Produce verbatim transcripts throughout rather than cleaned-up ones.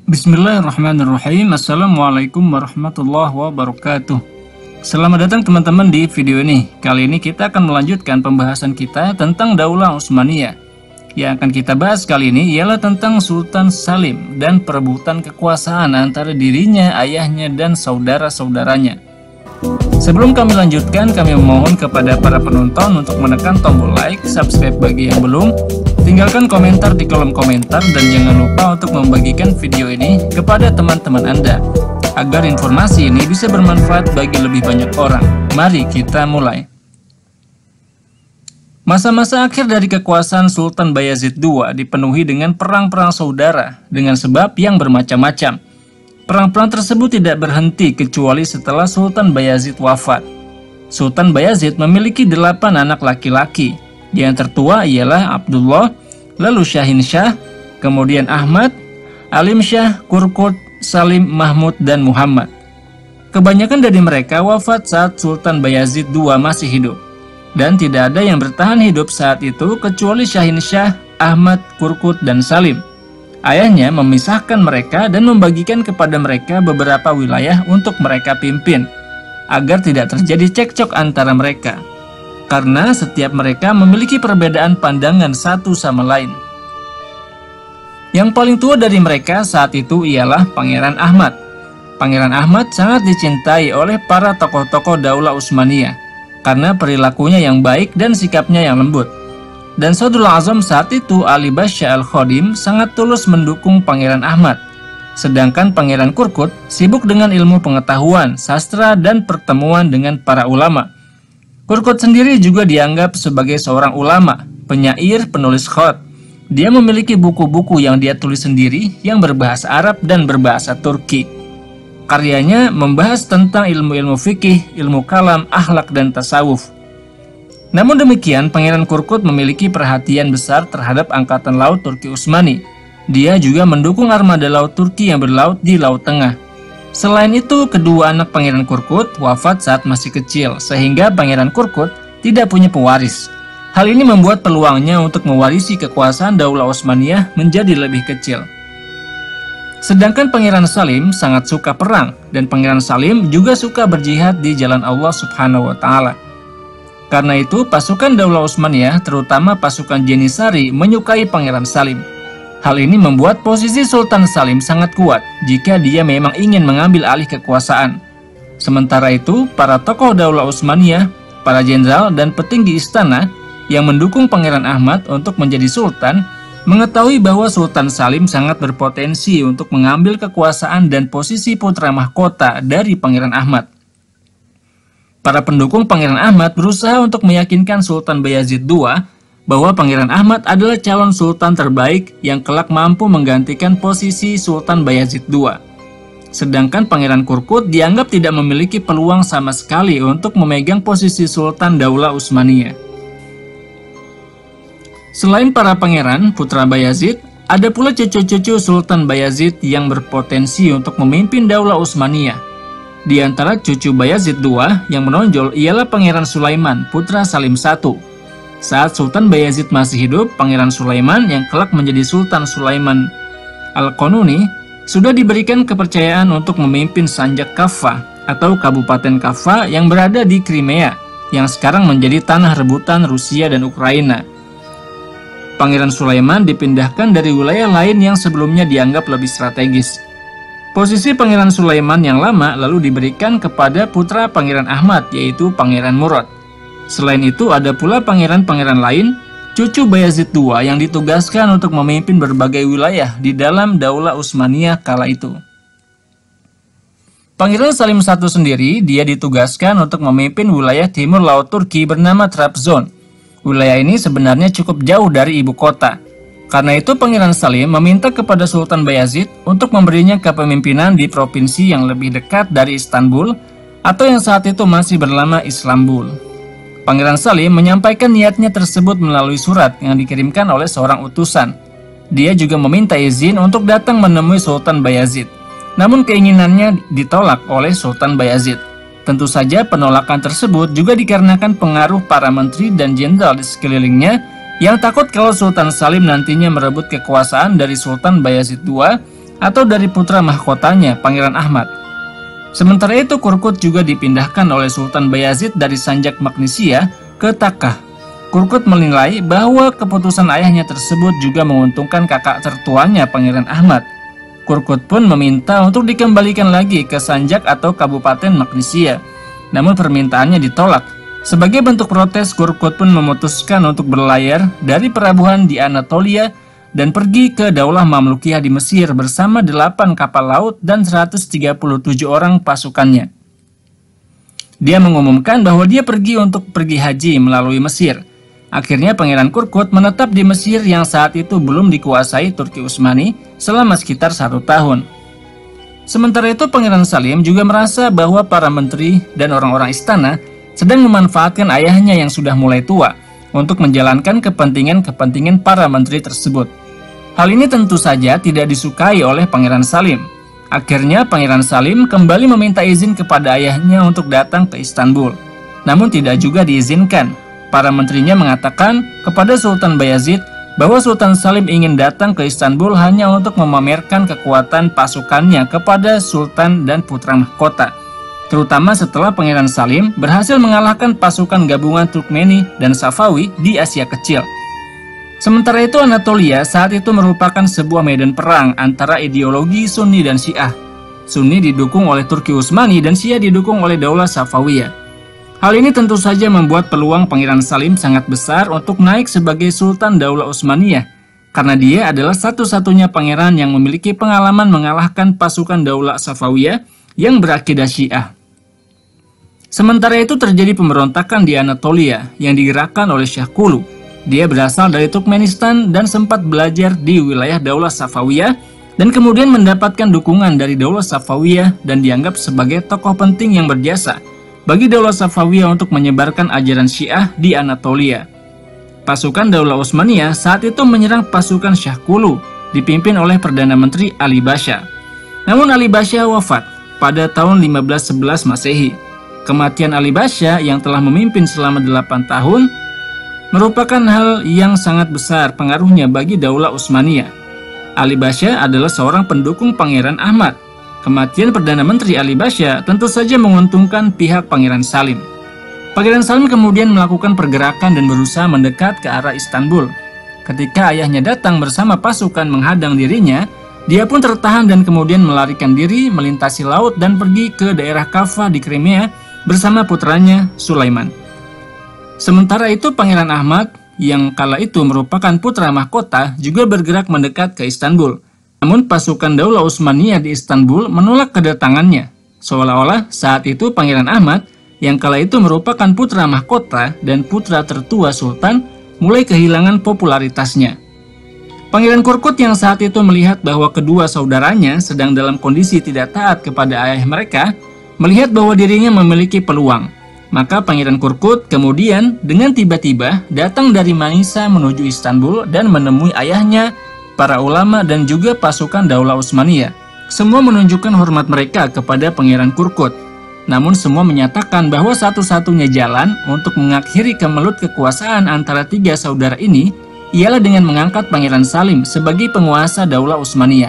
Bismillahirrahmanirrahim. Assalamualaikum warahmatullahi wabarakatuh. Selamat datang teman-teman di video ini. Kali ini kita akan melanjutkan pembahasan kita tentang Daulah Utsmaniyah. Yang akan kita bahas kali ini ialah tentang Sultan Salim dan perebutan kekuasaan antara dirinya, ayahnya, dan saudara-saudaranya. Sebelum kami lanjutkan, kami memohon kepada para penonton untuk menekan tombol like, subscribe bagi yang belum, tinggalkan komentar di kolom komentar, dan jangan lupa untuk membagikan video ini kepada teman-teman Anda, agar informasi ini bisa bermanfaat bagi lebih banyak orang. Mari kita mulai. Masa-masa akhir dari kekuasaan Sultan Bayazid kedua dipenuhi dengan perang-perang saudara dengan sebab yang bermacam-macam. Perang-perang tersebut tidak berhenti kecuali setelah Sultan Bayazid wafat. Sultan Bayazid memiliki delapan anak laki-laki. Yang tertua ialah Abdullah, lalu Syahin Syah, kemudian Ahmad, Alim Syah, Kurkut, Salim, Mahmud, dan Muhammad. Kebanyakan dari mereka wafat saat Sultan Bayazid kedua masih hidup. Dan tidak ada yang bertahan hidup saat itu kecuali Syahin Syah, Ahmad, Kurkut, dan Salim. Ayahnya memisahkan mereka dan membagikan kepada mereka beberapa wilayah untuk mereka pimpin, agar tidak terjadi cekcok antara mereka, karena setiap mereka memiliki perbedaan pandangan satu sama lain. Yang paling tua dari mereka saat itu ialah Pangeran Ahmad. Pangeran Ahmad sangat dicintai oleh para tokoh-tokoh Daulah Utsmaniyah, karena perilakunya yang baik dan sikapnya yang lembut. Dan Sodrul Azam saat itu Ali Basya Al-Khodim sangat tulus mendukung Pangeran Ahmad. Sedangkan Pangeran Kurkut sibuk dengan ilmu pengetahuan, sastra, dan pertemuan dengan para ulama. Kurkut sendiri juga dianggap sebagai seorang ulama, penyair, penulis khat. Dia memiliki buku-buku yang dia tulis sendiri yang berbahasa Arab dan berbahasa Turki. Karyanya membahas tentang ilmu-ilmu fikih, ilmu kalam, akhlak, dan tasawuf. Namun demikian, Pangeran Kurkut memiliki perhatian besar terhadap Angkatan Laut Turki Utsmani. Dia juga mendukung armada laut Turki yang berlaut di Laut Tengah. Selain itu, kedua anak Pangeran Kurkut wafat saat masih kecil, sehingga Pangeran Kurkut tidak punya pewaris. Hal ini membuat peluangnya untuk mewarisi kekuasaan Daulah Utsmaniyah menjadi lebih kecil. Sedangkan Pangeran Salim sangat suka perang, dan Pangeran Salim juga suka berjihad di jalan Allah Subhanahu wa Ta'ala. Karena itu, pasukan Daulah Utsmaniyah, terutama pasukan Jenisari, menyukai Pangeran Salim. Hal ini membuat posisi Sultan Salim sangat kuat jika dia memang ingin mengambil alih kekuasaan. Sementara itu, para tokoh Daulah Utsmaniyah, para jenderal, dan petinggi istana yang mendukung Pangeran Ahmad untuk menjadi sultan, mengetahui bahwa Sultan Salim sangat berpotensi untuk mengambil kekuasaan dan posisi putra mahkota dari Pangeran Ahmad. Para pendukung Pangeran Ahmad berusaha untuk meyakinkan Sultan Bayazid kedua bahwa Pangeran Ahmad adalah calon sultan terbaik yang kelak mampu menggantikan posisi Sultan Bayazid kedua. Sedangkan Pangeran Kurkut dianggap tidak memiliki peluang sama sekali untuk memegang posisi Sultan Daulah Utsmaniyah. Selain para pangeran putra Bayazid, ada pula cucu-cucu Sultan Bayazid yang berpotensi untuk memimpin Daulah Utsmaniyah. Di antara cucu Bayazid kedua yang menonjol ialah Pangeran Sulaiman, putra Salim satu. Saat Sultan Bayazid masih hidup, Pangeran Sulaiman yang kelak menjadi Sultan Sulaiman Al-Qanuni sudah diberikan kepercayaan untuk memimpin Sanjak Kaffa atau Kabupaten Kaffa yang berada di Crimea, yang sekarang menjadi tanah rebutan Rusia dan Ukraina. Pangeran Sulaiman dipindahkan dari wilayah lain yang sebelumnya dianggap lebih strategis. Posisi Pangeran Sulaiman yang lama lalu diberikan kepada putra Pangeran Ahmad, yaitu Pangeran Murad. Selain itu, ada pula pangeran-pangeran lain, cucu Bayazid kedua yang ditugaskan untuk memimpin berbagai wilayah di dalam Daulah Utsmaniyah kala itu. Pangeran Salim satu sendiri, dia ditugaskan untuk memimpin wilayah timur laut Turki bernama Trabzon. Wilayah ini sebenarnya cukup jauh dari ibu kota. Karena itu Pangeran Salim meminta kepada Sultan Bayazid untuk memberinya kepemimpinan di provinsi yang lebih dekat dari Istanbul atau yang saat itu masih bernama Islambul. Pangeran Salim menyampaikan niatnya tersebut melalui surat yang dikirimkan oleh seorang utusan. Dia juga meminta izin untuk datang menemui Sultan Bayazid. Namun keinginannya ditolak oleh Sultan Bayazid. Tentu saja penolakan tersebut juga dikarenakan pengaruh para menteri dan jenderal di sekelilingnya yang takut kalau Sultan Salim nantinya merebut kekuasaan dari Sultan Bayazid kedua atau dari putra mahkotanya Pangeran Ahmad. Sementara itu Korkut juga dipindahkan oleh Sultan Bayazid dari Sanjak Magnesia ke Takkah. Korkut menilai bahwa keputusan ayahnya tersebut juga menguntungkan kakak tertuanya Pangeran Ahmad. Korkut pun meminta untuk dikembalikan lagi ke Sanjak atau Kabupaten Magnesia. Namun permintaannya ditolak. Sebagai bentuk protes, Korkut pun memutuskan untuk berlayar dari pelabuhan di Anatolia dan pergi ke Daulah Mamlukiyah di Mesir bersama delapan kapal laut dan seratus tiga puluh tujuh orang pasukannya. Dia mengumumkan bahwa dia pergi untuk pergi haji melalui Mesir. Akhirnya Pangeran Korkut menetap di Mesir yang saat itu belum dikuasai Turki Utsmani selama sekitar satu tahun. Sementara itu Pangeran Salim juga merasa bahwa para menteri dan orang-orang istana sedang memanfaatkan ayahnya yang sudah mulai tua untuk menjalankan kepentingan-kepentingan para menteri tersebut. Hal ini tentu saja tidak disukai oleh Pangeran Salim. Akhirnya Pangeran Salim kembali meminta izin kepada ayahnya untuk datang ke Istanbul. Namun tidak juga diizinkan. Para menterinya mengatakan kepada Sultan Bayazid bahwa Sultan Salim ingin datang ke Istanbul hanya untuk memamerkan kekuatan pasukannya kepada Sultan dan putra mahkota, terutama setelah Pangeran Salim berhasil mengalahkan pasukan gabungan Turkmeni dan Safawi di Asia Kecil. Sementara itu Anatolia saat itu merupakan sebuah medan perang antara ideologi Sunni dan Syiah. Sunni didukung oleh Turki Utsmani dan Syiah didukung oleh Daulah Safawiyah. Hal ini tentu saja membuat peluang Pangeran Salim sangat besar untuk naik sebagai Sultan Daulah Utsmaniyah, karena dia adalah satu-satunya pangeran yang memiliki pengalaman mengalahkan pasukan Daulah Safawiyah yang berakidah Syiah. Sementara itu terjadi pemberontakan di Anatolia yang digerakkan oleh Shah Kulu. Dia berasal dari Turkmenistan dan sempat belajar di wilayah Daulah Safawiyah dan kemudian mendapatkan dukungan dari Daulah Safawiyah dan dianggap sebagai tokoh penting yang berjasa bagi Daulah Safawiyah untuk menyebarkan ajaran Syiah di Anatolia. Pasukan Daulah Utsmaniyah saat itu menyerang pasukan Shah Kulu dipimpin oleh Perdana Menteri Ali Basha. Namun Ali Basha wafat pada tahun lima belas sebelas Masehi. Kematian Ali Basha yang telah memimpin selama delapan tahun merupakan hal yang sangat besar pengaruhnya bagi Daulah Utsmaniyah. Ali Basha adalah seorang pendukung Pangeran Ahmad. Kematian Perdana Menteri Ali Basha tentu saja menguntungkan pihak Pangeran Salim. Pangeran Salim kemudian melakukan pergerakan dan berusaha mendekat ke arah Istanbul. Ketika ayahnya datang bersama pasukan menghadang dirinya, dia pun tertahan dan kemudian melarikan diri melintasi laut dan pergi ke daerah Kafah di Crimea bersama putranya Sulaiman. Sementara itu Pangeran Ahmad yang kala itu merupakan putra mahkota juga bergerak mendekat ke Istanbul. Namun pasukan Daulah Utsmaniyah di Istanbul menolak kedatangannya. Seolah-olah saat itu Pangeran Ahmad yang kala itu merupakan putra mahkota dan putra tertua Sultan mulai kehilangan popularitasnya. Pangeran Korkut yang saat itu melihat bahwa kedua saudaranya sedang dalam kondisi tidak taat kepada ayah mereka, melihat bahwa dirinya memiliki peluang. Maka Pangeran Korkut kemudian dengan tiba-tiba datang dari Manisa menuju Istanbul dan menemui ayahnya, para ulama dan juga pasukan Daulah Utsmaniyah. Semua menunjukkan hormat mereka kepada Pangeran Korkut. Namun semua menyatakan bahwa satu-satunya jalan untuk mengakhiri kemelut kekuasaan antara tiga saudara ini ialah dengan mengangkat Pangeran Salim sebagai penguasa Daulah Utsmaniyah.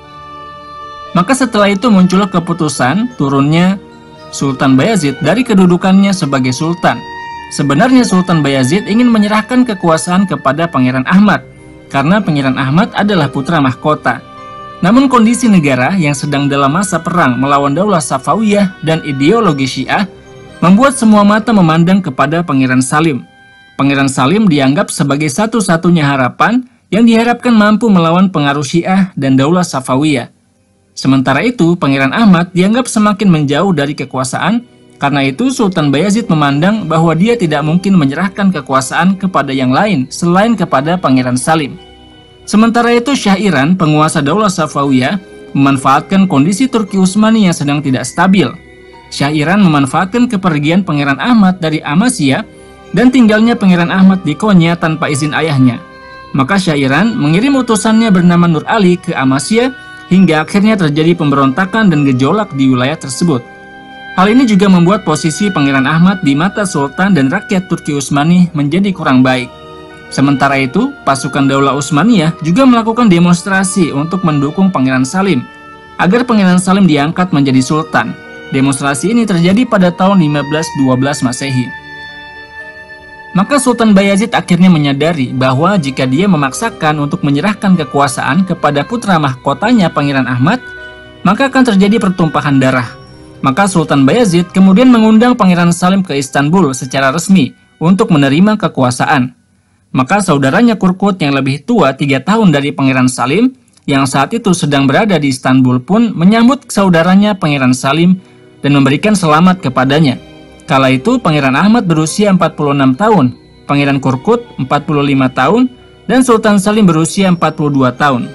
Maka setelah itu muncullah keputusan turunnya Sultan Bayazid dari kedudukannya sebagai Sultan. Sebenarnya Sultan Bayazid ingin menyerahkan kekuasaan kepada Pangeran Ahmad, karena Pangeran Ahmad adalah putra mahkota. Namun kondisi negara yang sedang dalam masa perang melawan Daulah Safawiyah dan ideologi Syiah membuat semua mata memandang kepada Pangeran Salim. Pangeran Salim dianggap sebagai satu-satunya harapan yang diharapkan mampu melawan pengaruh Syiah dan Daulah Safawiyah. Sementara itu, Pangeran Ahmad dianggap semakin menjauh dari kekuasaan, karena itu Sultan Bayazid memandang bahwa dia tidak mungkin menyerahkan kekuasaan kepada yang lain selain kepada Pangeran Salim. Sementara itu Syah Iran, penguasa Daulah Safawiyah, memanfaatkan kondisi Turki Utsmani yang sedang tidak stabil. Syah Iran memanfaatkan kepergian Pangeran Ahmad dari Amasya dan tinggalnya Pangeran Ahmad di Konya tanpa izin ayahnya. Maka Syah Iran mengirim utusannya bernama Nur Ali ke Amasya, hingga akhirnya terjadi pemberontakan dan gejolak di wilayah tersebut. Hal ini juga membuat posisi Pangeran Ahmad di mata Sultan dan rakyat Turki Utsmani menjadi kurang baik. Sementara itu, pasukan Daulah Utsmaniyah juga melakukan demonstrasi untuk mendukung Pangeran Salim agar Pangeran Salim diangkat menjadi sultan. Demonstrasi ini terjadi pada tahun lima belas dua belas Masehi. Maka Sultan Bayazid akhirnya menyadari bahwa jika dia memaksakan untuk menyerahkan kekuasaan kepada putra mahkotanya Pangeran Ahmad, maka akan terjadi pertumpahan darah. Maka Sultan Bayazid kemudian mengundang Pangeran Salim ke Istanbul secara resmi untuk menerima kekuasaan. Maka saudaranya Korkut yang lebih tua tiga tahun dari Pangeran Salim, yang saat itu sedang berada di Istanbul pun menyambut saudaranya Pangeran Salim dan memberikan selamat kepadanya. Kala itu Pangeran Ahmad berusia empat puluh enam tahun, Pangeran Korkut empat puluh lima tahun, dan Sultan Salim berusia empat puluh dua tahun.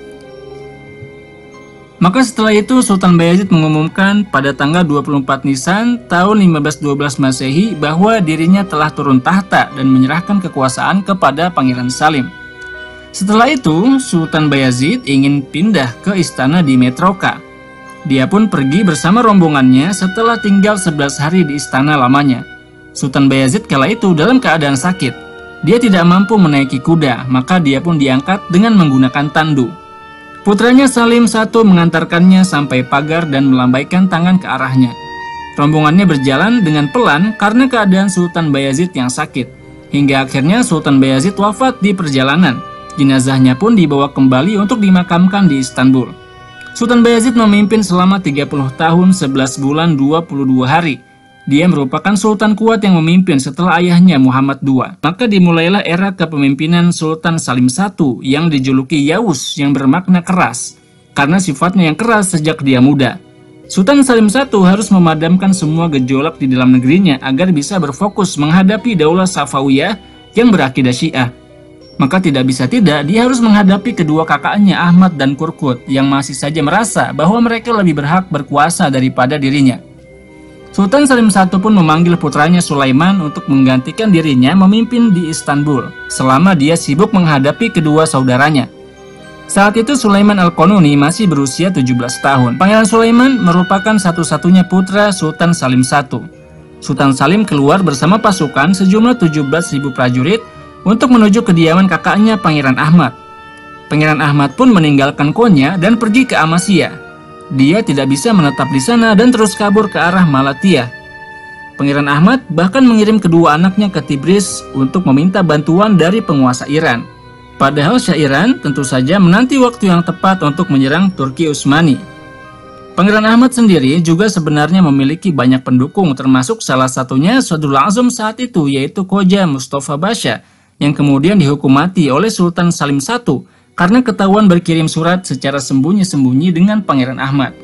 Maka setelah itu Sultan Bayazid mengumumkan pada tanggal dua puluh empat Nisan tahun lima belas dua belas Masehi bahwa dirinya telah turun tahta dan menyerahkan kekuasaan kepada Pangeran Salim. Setelah itu Sultan Bayazid ingin pindah ke istana di Metroka. Dia pun pergi bersama rombongannya setelah tinggal sebelas hari di istana lamanya. Sultan Bayazid kala itu dalam keadaan sakit. Dia tidak mampu menaiki kuda, maka dia pun diangkat dengan menggunakan tandu. Putranya Salim satu mengantarkannya sampai pagar dan melambaikan tangan ke arahnya. Rombongannya berjalan dengan pelan karena keadaan Sultan Bayazid yang sakit. Hingga akhirnya Sultan Bayazid wafat di perjalanan. Jenazahnya pun dibawa kembali untuk dimakamkan di Istanbul. Sultan Bayazid memimpin selama tiga puluh tahun, sebelas bulan, dua puluh dua hari. Dia merupakan sultan kuat yang memimpin setelah ayahnya Muhammad kedua. Maka dimulailah era kepemimpinan Sultan Salim satu yang dijuluki Yawuz yang bermakna keras, karena sifatnya yang keras sejak dia muda. Sultan Salim satu harus memadamkan semua gejolak di dalam negerinya agar bisa berfokus menghadapi Daulah Safawiyah yang berakidah Syiah. Maka tidak bisa tidak, dia harus menghadapi kedua kakaknya Ahmad dan Korkut yang masih saja merasa bahwa mereka lebih berhak berkuasa daripada dirinya. Sultan Salim satu pun memanggil putranya Sulaiman untuk menggantikan dirinya memimpin di Istanbul selama dia sibuk menghadapi kedua saudaranya. Saat itu Sulaiman Al-Qanuni masih berusia tujuh belas tahun. Pangeran Sulaiman merupakan satu-satunya putra Sultan Salim satu. Sultan Salim keluar bersama pasukan sejumlah tujuh belas ribu prajurit untuk menuju kediaman kakaknya Pangeran Ahmad. Pangeran Ahmad pun meninggalkan Konya dan pergi ke Amasya. Dia tidak bisa menetap di sana dan terus kabur ke arah Malatya. Pangeran Ahmad bahkan mengirim kedua anaknya ke Tibris untuk meminta bantuan dari penguasa Iran. Padahal Syah Iran tentu saja menanti waktu yang tepat untuk menyerang Turki Utsmani. Pangeran Ahmad sendiri juga sebenarnya memiliki banyak pendukung, termasuk salah satunya Sadrul Azam saat itu, yaitu Khoja Mustafa Pasha, yang kemudian dihukum mati oleh Sultan Salim satu karena ketahuan berkirim surat secara sembunyi-sembunyi dengan Pangeran Ahmad.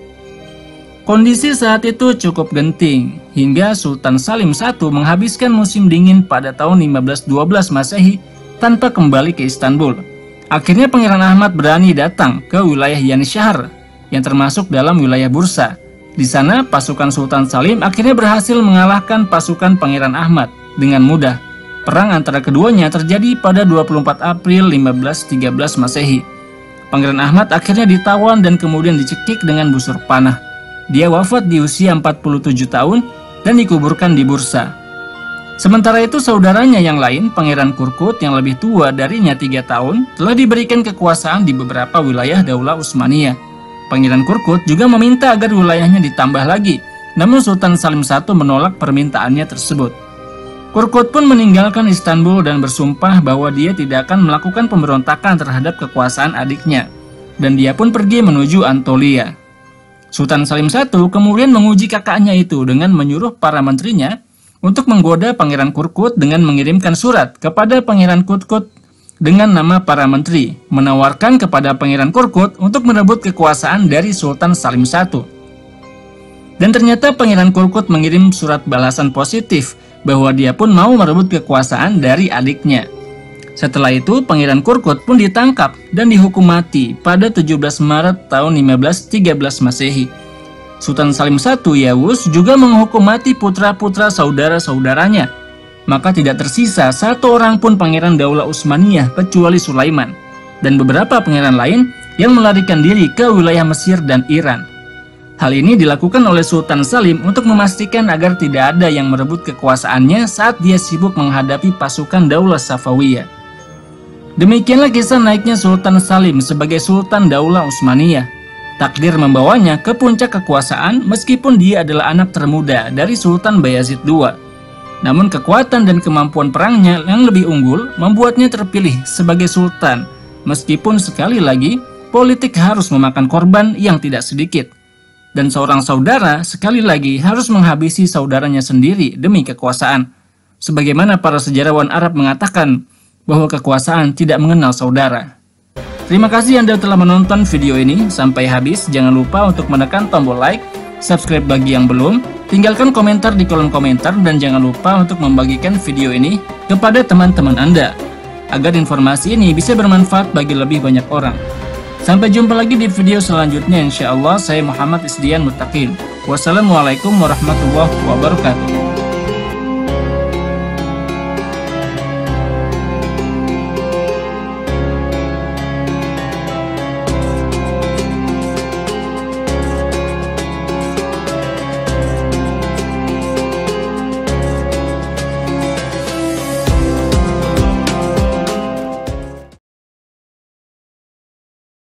Kondisi saat itu cukup genting, hingga Sultan Salim satu menghabiskan musim dingin pada tahun lima belas dua belas Masehi tanpa kembali ke Istanbul. Akhirnya Pangeran Ahmad berani datang ke wilayah Yanishahar, yang termasuk dalam wilayah Bursa. Di sana, pasukan Sultan Salim akhirnya berhasil mengalahkan pasukan Pangeran Ahmad dengan mudah. Perang antara keduanya terjadi pada dua puluh empat April lima belas tiga belas Masehi. Pangeran Ahmad akhirnya ditawan dan kemudian dicekik dengan busur panah. Dia wafat di usia empat puluh tujuh tahun dan dikuburkan di Bursa. Sementara itu saudaranya yang lain, Pangeran Korkut yang lebih tua darinya tiga tahun, telah diberikan kekuasaan di beberapa wilayah Daulah Utsmaniyah. Pangeran Korkut juga meminta agar wilayahnya ditambah lagi, namun Sultan Salim satu menolak permintaannya tersebut. Korkut pun meninggalkan Istanbul dan bersumpah bahwa dia tidak akan melakukan pemberontakan terhadap kekuasaan adiknya, dan dia pun pergi menuju Anatolia. Sultan Salim satu kemudian menguji kakaknya itu dengan menyuruh para menterinya untuk menggoda Pangeran Korkut dengan mengirimkan surat kepada Pangeran Korkut dengan nama para menteri, menawarkan kepada Pangeran Korkut untuk merebut kekuasaan dari Sultan Salim satu. Dan ternyata Pangeran Korkut mengirim surat balasan positif bahwa dia pun mau merebut kekuasaan dari adiknya. Setelah itu, Pangeran Korkut pun ditangkap dan dihukum mati pada tujuh belas Maret tahun lima belas tiga belas Masehi. Sultan Salim satu Yawuz juga menghukum mati putra-putra saudara-saudaranya. Maka tidak tersisa satu orang pun pangeran Daulah Utsmaniyah kecuali Sulaiman dan beberapa pangeran lain yang melarikan diri ke wilayah Mesir dan Iran. Hal ini dilakukan oleh Sultan Salim untuk memastikan agar tidak ada yang merebut kekuasaannya saat dia sibuk menghadapi pasukan Daulah Safawiyah. Demikianlah kisah naiknya Sultan Salim sebagai Sultan Daulah Utsmaniyah. Takdir membawanya ke puncak kekuasaan meskipun dia adalah anak termuda dari Sultan Bayazid kedua. Namun kekuatan dan kemampuan perangnya yang lebih unggul membuatnya terpilih sebagai sultan. Meskipun sekali lagi politik harus memakan korban yang tidak sedikit. Dan seorang saudara sekali lagi harus menghabisi saudaranya sendiri demi kekuasaan. Sebagaimana para sejarawan Arab mengatakan bahwa kekuasaan tidak mengenal saudara. Terima kasih Anda telah menonton video ini sampai habis. Jangan lupa untuk menekan tombol like, subscribe bagi yang belum, tinggalkan komentar di kolom komentar, dan jangan lupa untuk membagikan video ini kepada teman-teman Anda agar informasi ini bisa bermanfaat bagi lebih banyak orang. Sampai jumpa lagi di video selanjutnya, insya Allah. Saya Muhammad Isdian Muttaqin. Wassalamualaikum warahmatullahi wabarakatuh.